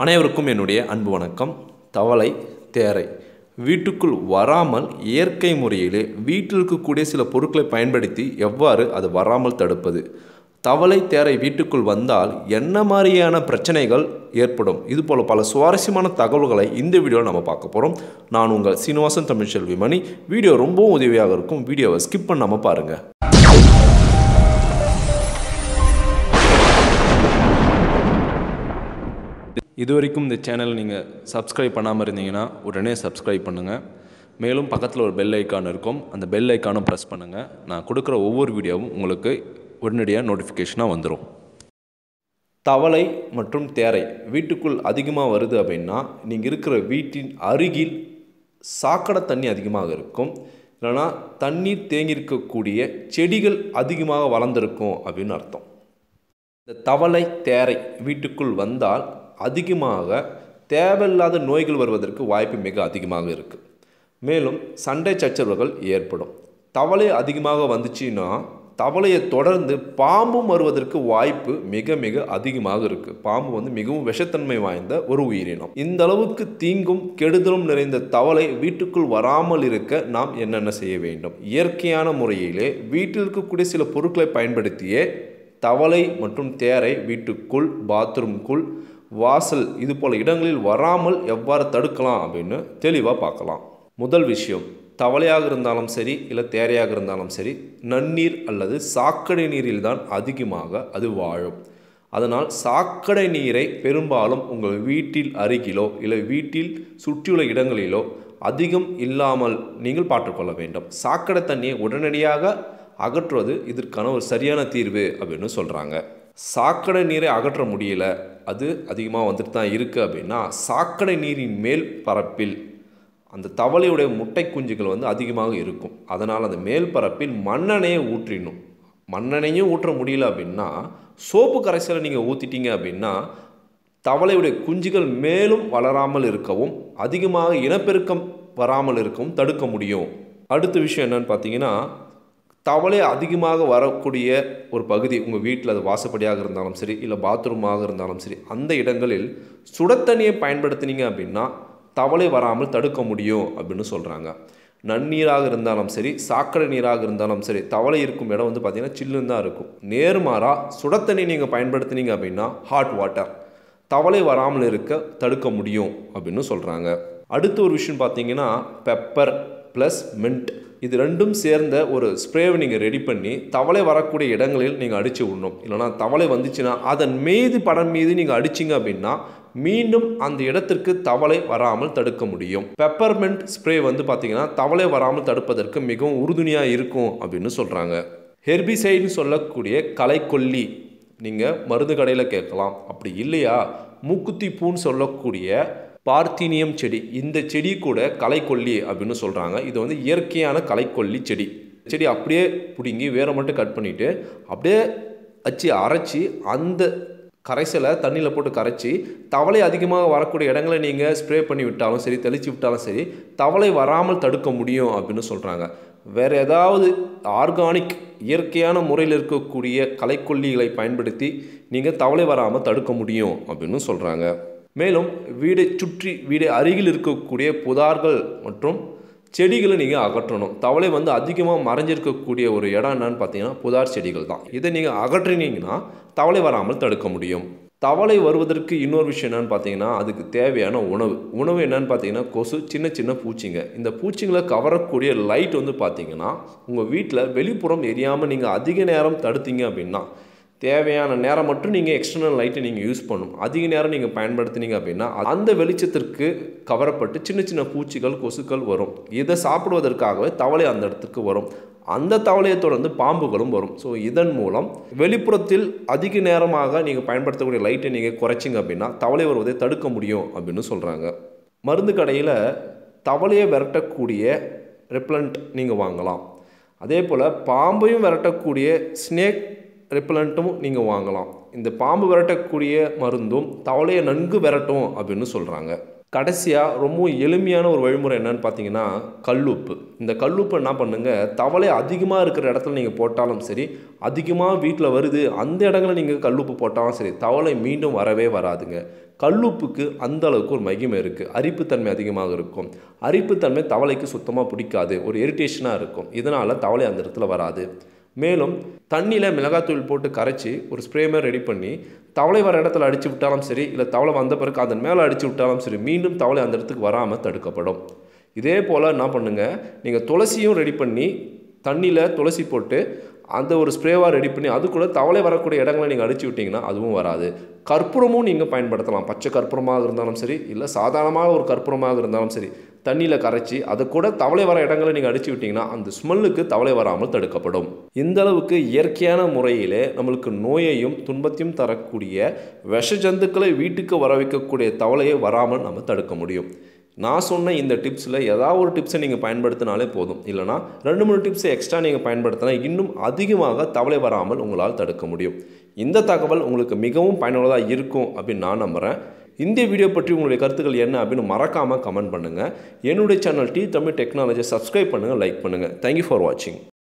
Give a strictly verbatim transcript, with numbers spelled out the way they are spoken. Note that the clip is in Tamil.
அனைவருக்கும் என்னுடைய அன்பு வணக்கம். தவளை, தேரை வீட்டுக்குள் வராமல் இயற்கை முறையிலே வீட்டில் இருக்கக்கூடிய சில பொருட்களை பயன்படுத்தி எவ்வாறு அது வராமல் தடுப்பது, தவளை, தேரை வீட்டுக்குள் வந்தால் என்ன மாதிரியான பிரச்சனைகள் ஏற்படும், இது போல் பல சுவாரஸ்யமான தகவல்களை இந்த வீடியோவில் நம்ம பார்க்க போகிறோம். நான் உங்கள் சீனிவாசன் தமிழ்ச்செல்வி மணி. வீடியோ ரொம்பவும் உதவியாக இருக்கும். வீடியோவை ஸ்கிப் பண்ணாமல் பாருங்கள். இதுவரைக்கும் இந்த சேனல் நீங்கள் சப்ஸ்கிரைப் பண்ணாமல் இருந்தீங்கன்னா உடனே சப்ஸ்கிரைப் பண்ணுங்கள். மேலும் பக்கத்தில் ஒரு பெல் ஐக்கான் இருக்கும், அந்த பெல் ஐக்கானும் ப்ரெஸ் பண்ணுங்கள். நான் கொடுக்குற ஒவ்வொரு வீடியோவும் உங்களுக்கு உடனடியாக நோட்டிஃபிகேஷனாக வந்துடும். தவளை மற்றும் தேரை வீட்டுக்குள் அதிகமாக வருது அப்படின்னா நீங்கள் இருக்கிற வீட்டின் அருகில் சாக்கடை தண்ணி அதிகமாக இருக்கும், இல்லைனா தண்ணீர் தேங்கியிருக்கக்கூடிய செடிகள் அதிகமாக வளர்ந்துருக்கும் அப்படின்னு அர்த்தம். இந்த தவளை, தேரை வீட்டுக்குள் வந்தால் அதிகமாக தேவையில்லாத நோய்கள் வருவதற்கு வாய்ப்பு மிக அதிகமாக இருக்குது. மேலும் சண்டை சச்சரவுகள் ஏற்படும். தவளை அதிகமாக வந்துச்சுன்னா தவளையை தொடர்ந்து பாம்பும் வருவதற்கு வாய்ப்பு மிக மிக அதிகமாக இருக்குது. பாம்பு வந்து மிகவும் விஷத்தன்மை வாய்ந்த ஒரு உயிரினம். இந்த அளவுக்கு தீங்கும் கெடுதலும் நிறைந்த தவளை வீட்டுக்குள் வராமல் இருக்க நாம் என்னென்ன செய்ய வேண்டும்? இயற்கையான முறையிலே வீட்டில் இருக்கக்கூடிய சில பொருட்களை பயன்படுத்தியே தவளை மற்றும் தேரை வீட்டுக்குள், பாத்ரூம்குள், வாசல் இது போல் இடங்களில் வராமல் எவ்வாறு தடுக்கலாம் அப்படின்னு தெளிவாக பார்க்கலாம். முதல் விஷயம், தவளையாக இருந்தாலும் சரி இல்லை தேரையாக இருந்தாலும் சரி, நன்னீர் அல்லது சாக்கடை நீரில் தான் அதிகமாக அது வாழும். அதனால் சாக்கடை நீரை பெரும்பாலும் உங்கள் வீட்டில் அருகிலோ இல்லை வீட்டில் சுற்றியுள்ள இடங்களிலோ அதிகம் இல்லாமல் நீங்கள் பார்த்துக்கொள்ள வேண்டும். சாக்கடை தண்ணியை உடனடியாக அகற்றுவது இதற்கான ஒரு சரியான தீர்வு அப்படின்னு சொல்கிறாங்க. சாக்கடை நீரை அகற்ற முடியல, அது அதிகமாக வந்துட்டு தான் இருக்குது அப்படின்னா சாக்கடை நீரின் மேல் பரப்பில் அந்த தவளையுடைய முட்டை குஞ்சுகள் வந்து அதிகமாக இருக்கும். அதனால் அந்த மேல் பரப்பில் மண்ணெண்ணெயை ஊற்றிடணும். மண்ணெண்ணையும் ஊற்ற முடியல அப்படின்னா சோப்பு கரைசலை நீங்கள் ஊற்றிட்டீங்க அப்படின்னா தவளையுடைய குஞ்சுகள் மேலும் வளராமல் இருக்கவும் அதிகமாக இனப்பெருக்கம் வராமல் இருக்கவும் தடுக்க முடியும். அடுத்த விஷயம் என்னன்னு பார்த்தீங்கன்னா, தவளை அதிகமாக வரக்கூடிய ஒரு பகுதி உங்கள் வீட்டில், அது வாசப்படியாக இருந்தாலும் சரி இல்லை பாத்ரூமாக இருந்தாலும் சரி, அந்த இடங்களில் சுடத்தண்ணியை பயன்படுத்தினீங்க அப்படின்னா தவளை வராமல் தடுக்க முடியும் அப்படின்னு சொல்கிறாங்க. நன்னீராக இருந்தாலும் சரி, சாக்கடை நீராக இருந்தாலும் சரி, தவளை இருக்கும் இடம் வந்து பார்த்திங்கன்னா சில்லுன்னு தான் இருக்கும். நேர்மாறாக சுடத்தண்ணி நீங்கள் பயன்படுத்தினீங்க அப்படின்னா ஹாட் வாட்டர், தவளை வராமல் இருக்க தடுக்க முடியும் அப்படின்னு சொல்கிறாங்க. அடுத்த ஒரு விஷயம் பார்த்தீங்கன்னா, பெப்பர் ப்ளஸ் மின்ட் இது ரெண்டும் சேர்ந்த ஒரு ஸ்ப்ரேவை நீங்கள் ரெடி பண்ணி தவளை வரக்கூடிய இடங்களில் நீங்கள் அடித்து விடணும். இல்லைனா தவளை வந்துச்சுன்னா அதன் மீது படம் மீது நீங்கள் அடிச்சிங்க அப்படின்னா மீண்டும் அந்த இடத்திற்கு தவளை வராமல் தடுக்க முடியும். பெப்பர்மெண்ட் ஸ்ப்ரே வந்து பார்த்திங்கன்னா தவளை வராமல் தடுப்பதற்கு மிகவும் உறுதுணையாக இருக்கும் அப்படின்னு சொல்கிறாங்க. ஹெர்பிசைடுன்னு சொல்லக்கூடிய களைக்கொல்லி நீங்கள் மருந்து கடையில் கேட்கலாம். அப்படி இல்லையா, மூக்குத்தி பூன்னு சொல்லக்கூடிய பார்த்தீனியம் செடி, இந்த செடி கூட களைக்கொல்லி அப்படின்னு சொல்கிறாங்க. இது வந்து இயற்கையான களைக்கொல்லி செடி. செடி அப்படியே பிடுங்கி வேரை மட்டும் கட் பண்ணிவிட்டு அப்படியே வச்சு அரைச்சி அந்த கரைசலை தண்ணியில் போட்டு கரைச்சி தவளை அதிகமாக வரக்கூடிய இடங்களை நீங்கள் ஸ்ப்ரே பண்ணி விட்டாலும் சரி, தெளித்து விட்டாலும் சரி, தவளை வராமல் தடுக்க முடியும் அப்படின்னு சொல்கிறாங்க. வேறு ஏதாவது ஆர்கானிக் இயற்கையான முறையில் இருக்கக்கூடிய களைக்கொல்லிகளை பயன்படுத்தி நீங்கள் தவளை வராமல் தடுக்க முடியும் அப்படின்னு சொல்கிறாங்க. மேலும் வீடை சுற்றி, வீடை அருகில் இருக்கக்கூடிய புதார்கள் மற்றும் செடிகளை நீங்கள் அகற்றணும். தவளை வந்து அதிகமாக மறைஞ்சிருக்கக்கூடிய ஒரு இடம் என்னன்னு பார்த்தீங்கன்னா புதார் செடிகள் தான். இதை நீங்கள் அகற்றினீங்கன்னா தவளை வராமல் தடுக்க முடியும். தவளை வருவதற்கு இன்னொரு விஷயம் என்னென்னு பார்த்தீங்கன்னா, அதுக்கு தேவையான உணவு. உணவு என்னென்னு பார்த்தீங்கன்னா கொசு, சின்ன சின்ன பூச்சிங்க. இந்த பூச்சிங்களை கவரக்கூடிய லைட் வந்து பார்த்தீங்கன்னா உங்கள் வீட்டில் வெளிப்புறம் எரியாமல் நீங்கள் அதிக நேரம் தடுத்தீங்க அப்படின்னா, தேவையான நேரம் மட்டும் நீங்கள் எக்ஸ்டர்னல் லைட்டை நீங்கள் யூஸ் பண்ணணும். அதிக நேரம் நீங்கள் பயன்படுத்தினீங்க அப்படின்னா அந்த வெளிச்சத்திற்கு கவரப்பட்டு சின்ன சின்ன பூச்சிகள், கொசுக்கள் வரும். இதை சாப்பிடுவதற்காகவே தவளை அந்த இடத்துக்கு வரும். அந்த தவளையை தொடர்ந்து பாம்புகளும் வரும். ஸோ இதன் மூலம் வெளிப்புறத்தில் அதிக நேரமாக நீங்கள் பயன்படுத்தக்கூடிய லைட்டை நீங்கள் குறைச்சிங்க அப்படின்னா தவளை வருவதை தடுக்க முடியும் அப்படின்னு சொல்கிறாங்க. மருந்து கடையில் தவளையை விரட்டக்கூடிய ரெப்பலண்ட் நீங்கள் வாங்கலாம். அதே போல் பாம்பையும் விரட்டக்கூடிய ஸ்னேக் ரெப்பலண்ட்டும் நீங்கள் வாங்கலாம். இந்த பாம்பு விரட்டக்கூடிய மருந்தும் தவளையை நன்கு விரட்டும் அப்படின்னு சொல்கிறாங்க. கடைசியாக ரொம்பவும் எளிமையான ஒரு வழிமுறை என்னன்னு பார்த்தீங்கன்னா கல்லுப்பு. இந்த கல்லுப்பு என்ன பண்ணுங்க, தவளை அதிகமாக இருக்கிற இடத்துல நீங்கள் போட்டாலும் சரி, அதிகமாக வீட்டில் வருது அந்த இடங்களில் நீங்கள் கல்லுப்பு போட்டாலும் சரி, தவளை மீண்டும் வரவே வராதுங்க. கல்லுப்புக்கு அந்த அளவுக்கு ஒரு மகிமை இருக்குது. அரிப்புத்தன்மை அதிகமாக இருக்கும். அரிப்புத்தன்மை தவளைக்கு சுத்தமாக பிடிக்காது, ஒரு இரிட்டேஷனாக இருக்கும். இதனால் தவளை அந்த இடத்துல வராது. மேலும் தண்ணியில் மிளகாத்தூள் போட்டு கரைச்சி ஒரு ஸ்ப்ரே மாதிரி ரெடி பண்ணி தவளை வர இடத்துல அடித்து விட்டாலும் சரி, இல்லை தவளை வந்த பிறகு அதன் மேலே அடித்து விட்டாலும் சரி, மீண்டும் தவளை அந்த இடத்துக்கு வராமல் தடுக்கப்படும். இதே போல் என்ன பண்ணுங்கள், நீங்கள் துளசியும் ரெடி பண்ணி தண்ணியில் துளசி போட்டு அந்த ஒரு ஸ்ப்ரேவாக ரெடி பண்ணி அது கூட தவளை வரக்கூடிய இடங்களை நீங்கள் அடித்து விட்டிங்கன்னா அதுவும் வராது. கற்பூரமும் நீங்கள் பயன்படுத்தலாம். பச்சை கற்பூரமாக இருந்தாலும் சரி, இல்லை சாதாரணமாக ஒரு கற்பூரமாக இருந்தாலும் சரி, தண்ணியில் கரைச்சி அது கூட தவளை வர இடங்களை நீங்கள் அடித்து விட்டிங்கன்னா அந்த ஸ்மெல்லுக்கு தவளை வராமல் தடுக்கப்படும். இந்த அளவுக்கு இயற்கையான முறையிலே நம்மளுக்கு நோயையும் துன்பத்தையும் தரக்கூடிய விஷ ஜந்துக்களை வீட்டுக்கு வர வைக்கக்கூடிய தவளையை வராமல் நம்ம தடுக்க முடியும். நான் சொன்ன இந்த டிப்ஸில் ஏதாவது ஒரு டிப்ஸை நீங்கள் பயன்படுத்தினாலே போதும். இல்லைனா ரெண்டு மூணு டிப்ஸை எக்ஸ்ட்ரா நீங்கள் பயன்படுத்தினா இன்னும் அதிகமாக தவளை வராமல் உங்களால் தடுக்க முடியும். இந்த தகவல் உங்களுக்கு மிகவும் பயனுள்ளதாக இருக்கும் அப்படின்னு நான் நம்புகிறேன். இந்த வீடியோ பற்றி உங்களுடைய கருத்துக்கள் என்ன அப்படின்னு மறக்காமல் கமெண்ட் பண்ணுங்கள். என்னுடைய channel T Tamil technology subscribe பண்ணுங்கள், லைக் பண்ணுங்கள். தேங்க்யூ ஃபார் வாட்சிங்.